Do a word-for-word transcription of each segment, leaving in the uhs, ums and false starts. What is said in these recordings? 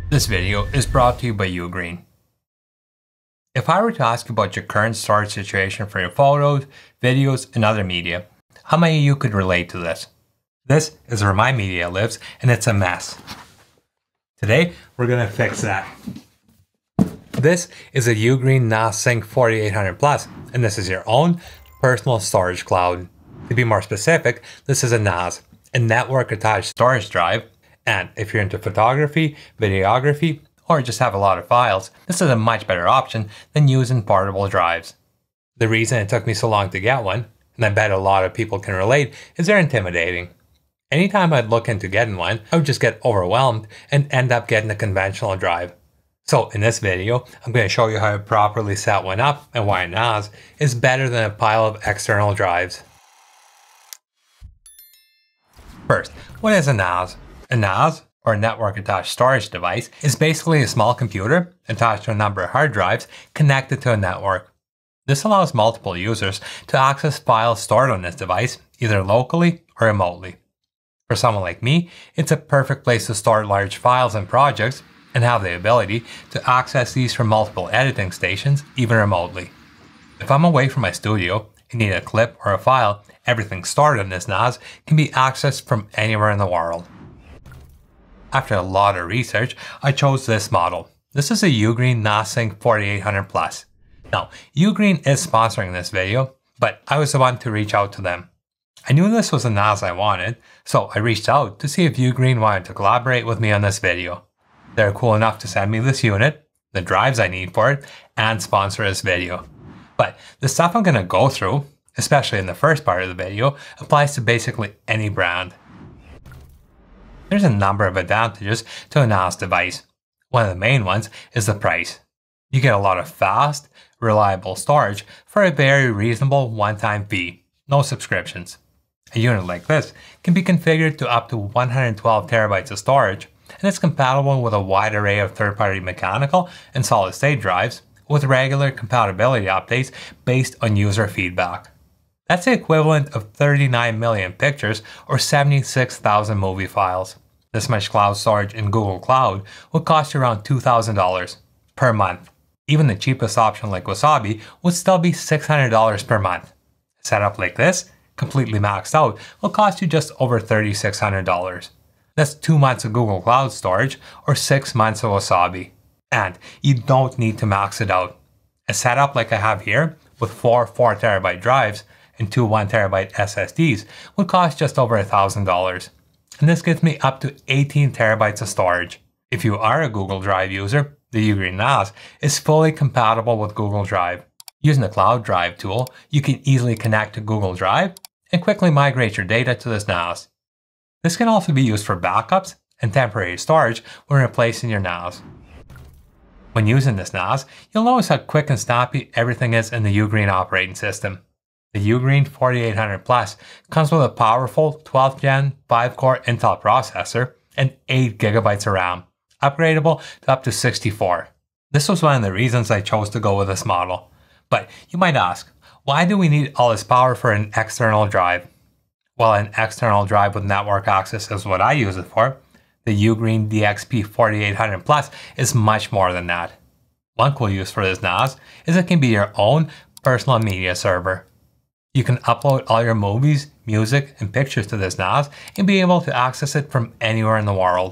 This video is brought to you by UGREEN. If I were to ask you about your current storage situation for your photos, videos, and other media, how many of you could relate to this? This is where my media lives, and it's a mess. Today, we're going to fix that. This is a UGREEN NASync forty-eight hundred plus, and this is your own personal storage cloud. To be more specific, this is a N A S, a network attached storage drive. And if you're into photography, videography, or just have a lot of files, this is a much better option than using portable drives. The reason it took me so long to get one, and I bet a lot of people can relate, is they're intimidating. Anytime I'd look into getting one, I would just get overwhelmed and end up getting a conventional drive. So in this video, I'm going to show you how to properly set one up and why a N A S is better than a pile of external drives. First, what is a N A S? A N A S, or a network attached storage device, is basically a small computer attached to a number of hard drives connected to a network. This allows multiple users to access files stored on this device, either locally or remotely. For someone like me, it's a perfect place to store large files and projects and have the ability to access these from multiple editing stations, even remotely. If I'm away from my studio and need a clip or a file, everything stored on this N A S can be accessed from anywhere in the world. After a lot of research, I chose this model. This is a UGREEN NASync forty-eight hundred plus. Now, UGREEN is sponsoring this video, but I was the one to reach out to them. I knew this was a N A S I wanted, so I reached out to see if UGREEN wanted to collaborate with me on this video. They're cool enough to send me this unit, the drives I need for it, and sponsor this video. But the stuff I'm going to go through, especially in the first part of the video, applies to basically any brand. There's a number of advantages to a N A S device. One of the main ones is the price. You get a lot of fast, reliable storage for a very reasonable one-time fee, no subscriptions. A unit like this can be configured to up to one hundred twelve terabytes of storage, and it's compatible with a wide array of third-party mechanical and solid-state drives with regular compatibility updates based on user feedback. That's the equivalent of thirty-nine million pictures or seventy-six thousand movie files. This much cloud storage in Google Cloud would cost you around two thousand dollars per month. Even the cheapest option like Wasabi would still be six hundred dollars per month. A setup like this, completely maxed out, will cost you just over three thousand six hundred dollars. That's two months of Google Cloud storage or six months of Wasabi. And you don't need to max it out. A setup like I have here with four four terabyte drives and two one terabyte S S Ds would cost just over one thousand dollars. And this gets me up to eighteen terabytes of storage. If you are a Google Drive user, the UGREEN N A S is fully compatible with Google Drive. Using the Cloud Drive tool, you can easily connect to Google Drive and quickly migrate your data to this N A S. This can also be used for backups and temporary storage when replacing your N A S. When using this N A S, you'll notice how quick and snappy everything is in the UGREEN operating system. The UGREEN forty-eight hundred plus comes with a powerful twelfth gen five core Intel processor and eight gigabytes of RAM, upgradable to up to sixty-four. This was one of the reasons I chose to go with this model. But you might ask, why do we need all this power for an external drive? Well, an external drive with network access is what I use it for. The UGREEN D X P forty-eight hundred plus is much more than that. One cool use for this N A S is it can be your own personal media server. You can upload all your movies, music, and pictures to this N A S and be able to access it from anywhere in the world.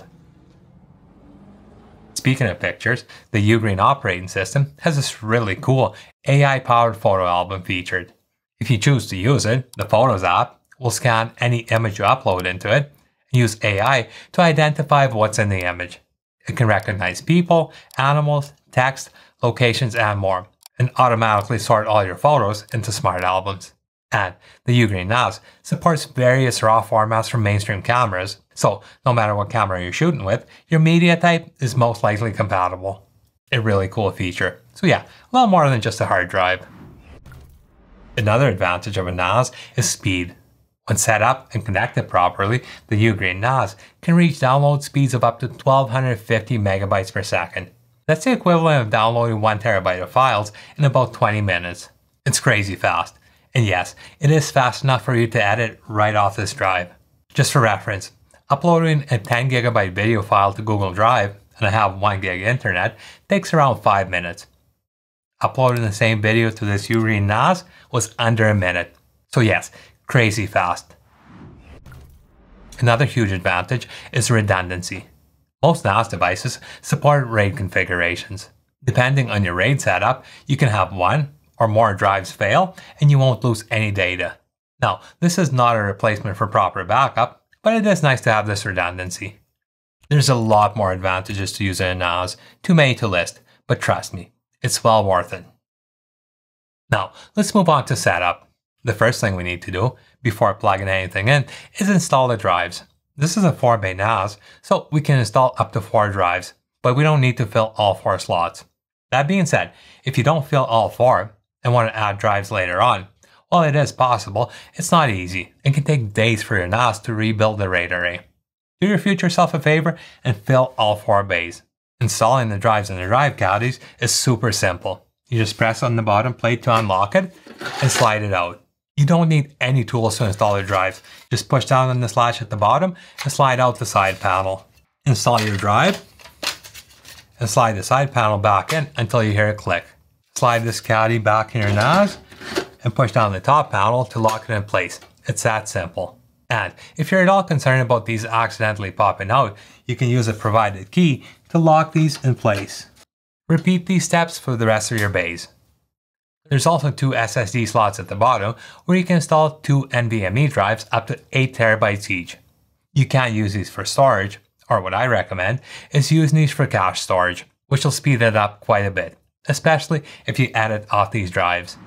Speaking of pictures, the UGREEN operating system has this really cool A I-powered photo album featured. If you choose to use it, the Photos app will scan any image you upload into it and use A I to identify what's in the image. It can recognize people, animals, text, locations, and more, and automatically sort all your photos into smart albums. And the UGREEN N A S supports various RAW formats from mainstream cameras, so no matter what camera you're shooting with, your media type is most likely compatible. A really cool feature. So yeah, a lot more than just a hard drive. Another advantage of a N A S is speed. When set up and connected properly, the UGREEN N A S can reach download speeds of up to twelve fifty megabytes per second. That's the equivalent of downloading one terabyte of files in about twenty minutes. It's crazy fast. And yes, it is fast enough for you to edit right off this drive. Just for reference, uploading a ten gigabyte video file to Google Drive and I have one gig internet, takes around five minutes. Uploading the same video to this UGREEN N A S was under a minute. So yes, crazy fast. Another huge advantage is redundancy. Most N A S devices support RAID configurations. Depending on your RAID setup, you can have one or more drives fail and you won't lose any data. Now, this is not a replacement for proper backup, but it is nice to have this redundancy. There's a lot more advantages to using a N A S, too many to list, but trust me, it's well worth it. Now, let's move on to setup. The first thing we need to do before plugging anything in is install the drives. This is a four bay N A S, so we can install up to four drives, but we don't need to fill all four slots. That being said, if you don't fill all four and want to add drives later on, while it is possible, it's not easy and can take days for your N A S to rebuild the RAID array. Do your future self a favor and fill all four bays. Installing the drives in the drive cavities is super simple. You just press on the bottom plate to unlock it and slide it out. You don't need any tools to install the drives. Just push down on this latch at the bottom and slide out the side panel. Install your drive and slide the side panel back in until you hear it click. Slide this cavity back in your N A S and push down the top panel to lock it in place. It's that simple. And if you're at all concerned about these accidentally popping out, you can use a provided key to lock these in place. Repeat these steps for the rest of your bays. There's also two S S D slots at the bottom where you can install two NVMe drives up to eight terabytes each. You can't use these for storage, or what I recommend is use these for cache storage, which will speed it up quite a bit, especially if you edit off these drives.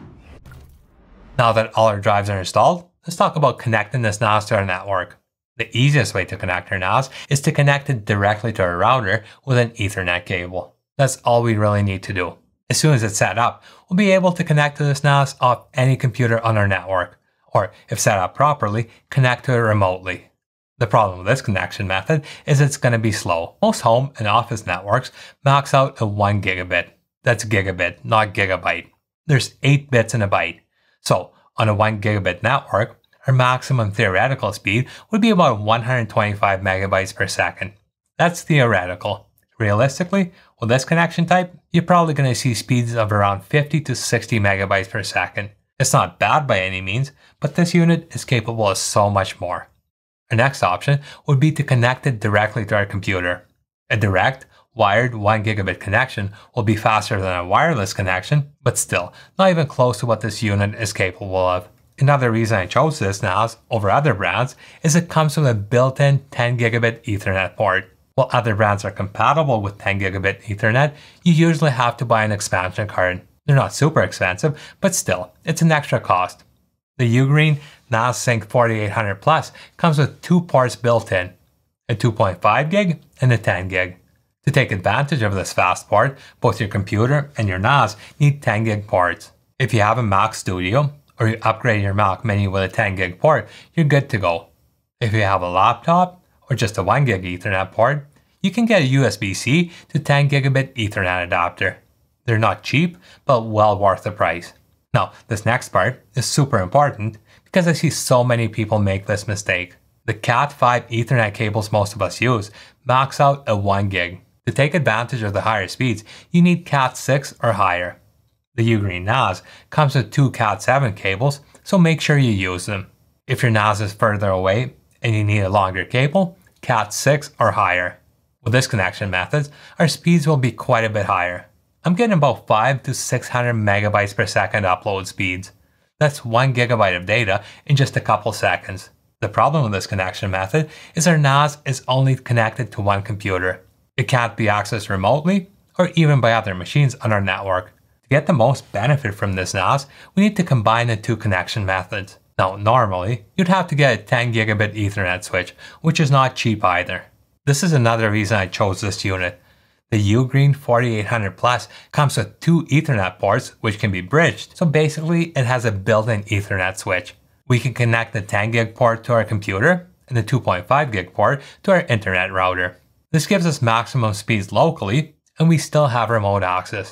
Now that all our drives are installed, let's talk about connecting this N A S to our network. The easiest way to connect our N A S is to connect it directly to our router with an Ethernet cable. That's all we really need to do. As soon as it's set up, we'll be able to connect to this N A S off any computer on our network, or if set up properly, connect to it remotely. The problem with this connection method is it's going to be slow. Most home and office networks max out at one gigabit. That's gigabit, not gigabyte. There's eight bits in a byte. So on a one gigabit network, our maximum theoretical speed would be about one hundred twenty-five megabytes per second. That's theoretical. Realistically, with this connection type, you're probably going to see speeds of around fifty to sixty megabytes per second. It's not bad by any means, but this unit is capable of so much more. Our next option would be to connect it directly to our computer. A direct, wired one gigabit connection will be faster than a wireless connection, but still, not even close to what this unit is capable of. Another reason I chose this N A S over other brands is it comes with a built-in ten gigabit Ethernet port. While other brands are compatible with ten gigabit Ethernet, you usually have to buy an expansion card. They're not super expensive, but still, it's an extra cost. The UGREEN NASync forty-eight hundred Plus comes with two ports built in, a two point five gig and a ten gig. To take advantage of this fast port, both your computer and your N A S need ten gig ports. If you have a Mac Studio, or you upgrade your Mac Mini with a ten gig port, you're good to go. If you have a laptop, or just a one gig Ethernet port, you can get a U S B C to ten gigabit Ethernet adapter. They're not cheap, but well worth the price. Now, this next part is super important because I see so many people make this mistake. The cat five Ethernet cables most of us use max out at one gig. To take advantage of the higher speeds, you need cat six or higher. The UGREEN N A S comes with two cat seven cables, so make sure you use them. If your N A S is further away and you need a longer cable, cat six or higher. With this connection method, our speeds will be quite a bit higher. I'm getting about five to six hundred megabytes per second upload speeds. That's one gigabyte of data in just a couple seconds. The problem with this connection method is our N A S is only connected to one computer. It can't be accessed remotely or even by other machines on our network. To get the most benefit from this N A S, we need to combine the two connection methods. Now, normally, you'd have to get a ten gigabit Ethernet switch, which is not cheap either. This is another reason I chose this unit. The UGREEN forty-eight hundred Plus comes with two Ethernet ports which can be bridged, so basically it has a built-in Ethernet switch. We can connect the ten gig port to our computer and the two point five gig port to our internet router. This gives us maximum speeds locally, and we still have remote access.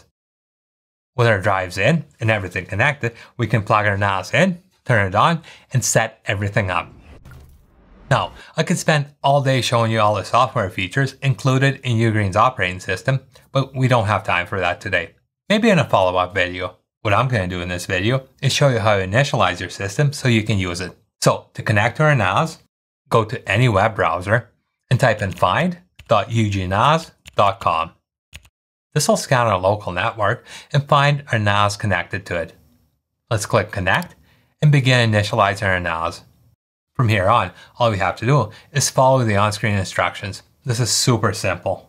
With our drives in and everything connected, we can plug our N A S in, turn it on, and set everything up. Now, I could spend all day showing you all the software features included in UGREEN's operating system, but we don't have time for that today. Maybe in a follow-up video. What I'm going to do in this video is show you how to initialize your system so you can use it. So, to connect to our N A S, go to any web browser and type in find dot U G N A S dot com. This will scan our local network and find our N A S connected to it. Let's click Connect and begin initializing our N A S. From here on, all we have to do is follow the on-screen instructions. This is super simple.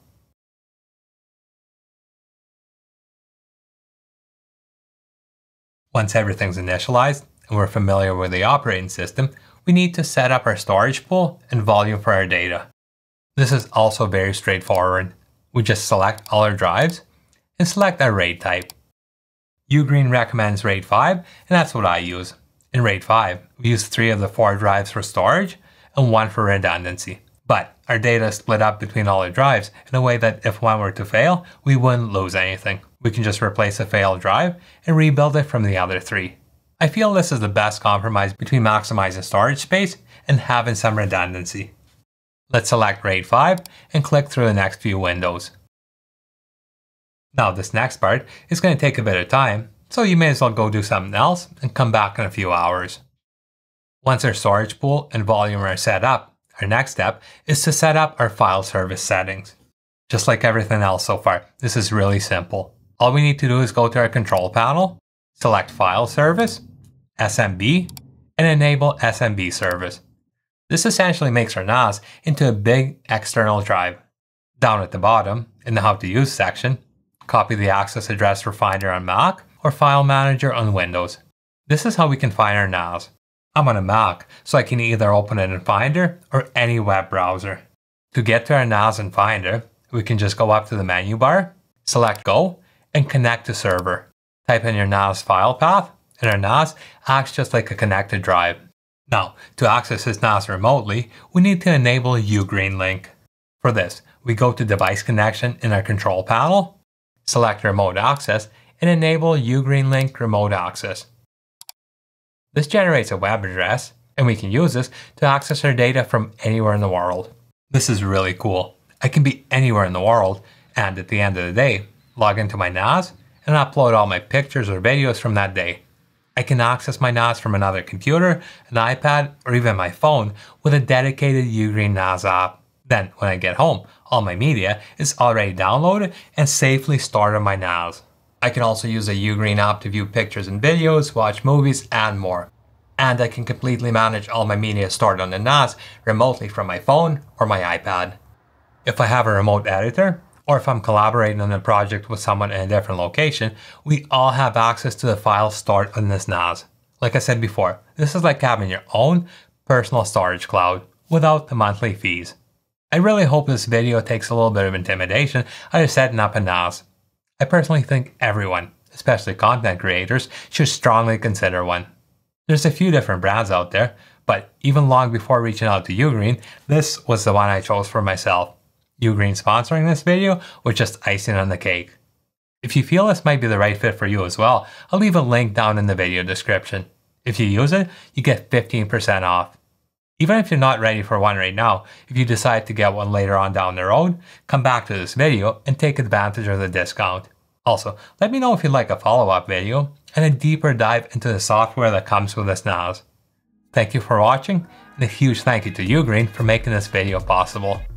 Once everything's initialized and we're familiar with the operating system, we need to set up our storage pool and volume for our data. This is also very straightforward. We just select all our drives and select our RAID type. UGREEN recommends RAID five, and that's what I use. In RAID five, we use three of the four drives for storage and one for redundancy. But our data is split up between all the drives in a way that if one were to fail, we wouldn't lose anything. We can just replace a failed drive and rebuild it from the other three. I feel this is the best compromise between maximizing storage space and having some redundancy. Let's select RAID five and click through the next few windows. Now this next part is going to take a bit of time, so you may as well go do something else and come back in a few hours. Once our storage pool and volume are set up, our next step is to set up our file service settings. Just like everything else so far, this is really simple. All we need to do is go to our control panel, select File Service, S M B, and enable S M B service. This essentially makes our N A S into a big external drive. Down at the bottom, in the How to Use section, copy the access address for Finder on Mac or File Manager on Windows. This is how we can find our N A S. I'm on a Mac, so I can either open it in Finder or any web browser. To get to our N A S in Finder, we can just go up to the menu bar, select Go, and connect to server. Type in your N A S file path, and our N A S acts just like a connected drive. Now, to access this N A S remotely, we need to enable UGREEN Link. For this, we go to Device Connection in our control panel, select Remote Access, and enable UGREEN Link Remote Access. This generates a web address, and we can use this to access our data from anywhere in the world. This is really cool. I can be anywhere in the world, and at the end of the day, log into my N A S and upload all my pictures or videos from that day. I can access my N A S from another computer, an iPad, or even my phone with a dedicated UGREEN N A S app. Then, when I get home, all my media is already downloaded and safely stored on my N A S. I can also use a UGREEN app to view pictures and videos, watch movies, and more. And I can completely manage all my media stored on the N A S remotely from my phone or my iPad. If I have a remote editor, or if I'm collaborating on a project with someone in a different location, we all have access to the files stored on this N A S. Like I said before, this is like having your own personal storage cloud without the monthly fees. I really hope this video takes a little bit of intimidation out of setting up a N A S. I personally think everyone, especially content creators, should strongly consider one. There's a few different brands out there, but even long before reaching out to UGREEN, this was the one I chose for myself. UGREEN sponsoring this video was just icing on the cake. If you feel this might be the right fit for you as well, I'll leave a link down in the video description. If you use it, you get fifteen percent off. Even if you're not ready for one right now, if you decide to get one later on down the road, come back to this video and take advantage of the discount. Also, let me know if you'd like a follow-up video and a deeper dive into the software that comes with this N A S. Thank you for watching, and a huge thank you to UGREEN for making this video possible.